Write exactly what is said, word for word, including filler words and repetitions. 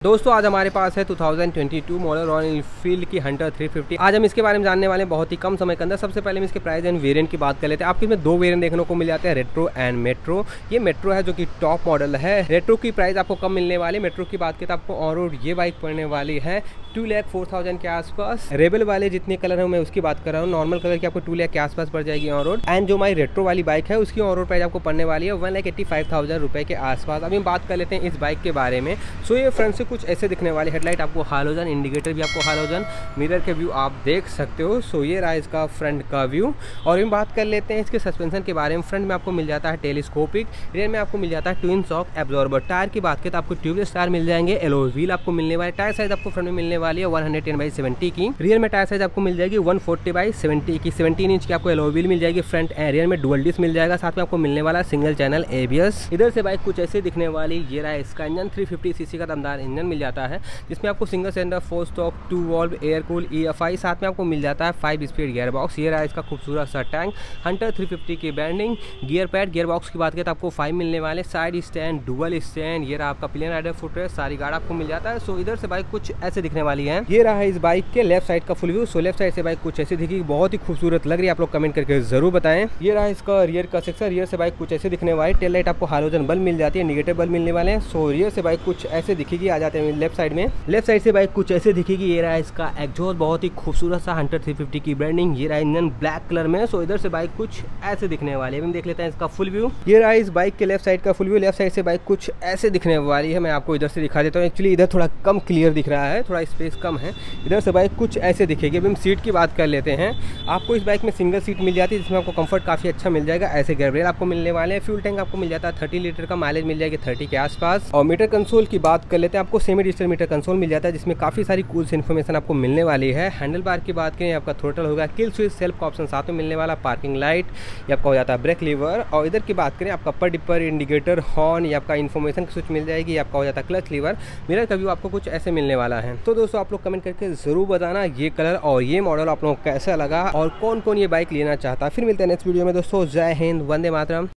दोस्तों आज हमारे पास है two thousand twenty two model Royal Enfield की हंटर थ्री फिफ्टी। आज हम इसके बारे में जानने वाले हैं बहुत ही कम समय के अंदर। सबसे पहले हम इसके प्राइस एंड वेरिएंट की बात कर लेते हैं। आपके इसमें दो वेरिएंट देखने को मिल जाते हैं, रेट्रो एंड मेट्रो। ये मेट्रो है जो कि टॉप मॉडल है। रेट्रो की प्राइस आपको कम मिलने वाली है। मेट्रो की बात करें तो आपको ऑन रोड ये बाइक पड़ने वाली है टू लैख फोर थाउजेंड के आसपास। रेबल वाले जितने कलर है मैं उसकी बात कर रहा हूँ, नॉर्मल कलर की आपको टू लैख के आसपास पड़ जाएगी ऑन रोड। एंड जो हमारी रेट्रो वाली बाइक है उसकी ऑन रोड प्राइस आपको पड़ने वाली है one lakh eighty five thousand रुपए के आसपास। अभी हम बात कर लेते हैं इस बाइक के बारे में। सो ये फ्रंट से कुछ ऐसे दिखने वाली, हेडलाइट आपको हालोजन, इंडिकेटर भी आपको हालोजन, मिरर के व्यू आप देख सकते हो। सो ये रहा इसका फ्रंट का व्यू। और हम बात कर लेते हैं इसके सस्पेंशन के बारे में। फ्रंट में आपको मिल जाता है टेलीस्कोपिक, रियर में आपको मिल जाता है ट्विन शॉक एब्जॉर्बर। टायर की बात करें तो आपको ट्यूबलेस टायर मिल जाएंगे, एलॉय व्हील आपको मिलने वाले। टायर साइज आपको फ्रंट में मिलने वाली है one hundred ten by seventy की। रियर में टायर साइज आपको मिल जाएगी वन फोर्टी बाई सेवेंटी की। सेवेंटीन इंच की आपको एलॉय व्हील मिल जाएगी। फ्रंट एंड रियर में डुअल डिस्क मिल जाएगा। साथ में आपको मिलने वाला सिंगल चैनल एबीएस। इधर से बाइक कुछ ऐसे दिखने वाली। ये रहा इसका इंजन, थ्री फिफ्टी सीसी का दमदार इंजन मिल जाता है, जिसमें आपको single cylinder four stroke two valve air cool EFI. साथ में आपको मिल जाता है फाइव स्पीड गियर बॉक्स। ये रहा इसका खूबसूरत सा टैंक, हंटर थ्री फिफ्टी की branding. Gear pad, gear box की बात करें तो आपको फाइव मिलने वाले। Side stand, dual stand. ये रहा आपका plain rider footrest, sari guard आपको मिल जाता है। सो इधर से बाइक कुछ ऐसे दिखने वाली है। ये रहा इस बाइक के लेफ्ट साइड का full view. So left side से बाइक कुछ ऐसी दिखी, बहुत ही खूबसूरत लग रही है, आप लोग कमेंट करके जरूर बताएं। ये रहा इसका रियर का सेक्शन। रियर से बाइक कुछ ऐसे दिखने वाली। टेल लाइट आपको हालोजन बल्ब मिल जाती है, इंडिकेटर बल्ब मिलने वाले हैं। सो रियर से बाइक कुछ ऐसे दिखेगी। आ जाते हैं लेफ्ट साइड में। लेफ्ट साइड से बाइक कुछ ऐसे दिखेगी। ये रहा इसका एग्जॉस्ट, बहुत ही खूबसूरत सा हंटर थ्री फिफ्टी की ब्रांडिंग। ये रहा इंजन ब्लैक कलर में। सो इधर से बाइक कुछ ऐसे दिखने वाली है। हम देख लेते हैं इसका फुल व्यू। ये रहा इस बाइक के लेफ्ट साइड का फुल व्यू। लेफ्ट साइड से बाइक कुछ ऐसे दिखने वाली है। मैं आपको इधर से दिखा देता हूँ। एक्चुअली इधर थोड़ा कम क्लियर दिख रहा है, थोड़ा स्पेस कम है। इधर से बाइक कुछ ऐसे दिखेगी। अभी हम सीट की बात कर लेते हैं। आपको इस बाइक में सिंगल सीट मिल जाती है, जिसमें आपको कंफर्ट काफी अच्छा मिल जाएगा। ऐसे गार्डरेल आपको मिलने वाले हैं। फ्यूल टैंक आपको मिल जाता है थर्टी लीटर का, माइलेज मिल जाएगी थर्टी के आसपास। और मीटर कंसोल की बात कर लेते हैं। आपको सेमी डिजिटल मीटर कंसोल मिल जाता है, जिसमें काफी सारी कूल इन्फॉर्मेशन आपको मिलने वाली है। हैंडल बार की बात करें, आपका थ्रोटल होगा, किल स्विच, सेल्फ का ऑप्शन साथ में मिलने वाला, पार्किंग लाइट, ये आपका हो जाता है ब्रेक लीवर। और इधर की बात करें, आपका अपर डिपर, इंडिकेटर, हॉर्न, ये आपका इन्फॉर्मेशन की स्विच मिल जाएगी, आपका हो जाता है क्लच लीवर। मिरर का व्यू आपको कुछ ऐसे मिलने वाला है। तो दोस्तों आप लोग कमेंट करके जरूर बताना ये कलर और ये मॉडल आप लोगों को कैसा लगा और कौन कौन ये बाइक लेना चाहता है। फिर मिलते हैं नेक्स्ट वीडियो में दोस्तों। जय हिंद, वंदे मातरम।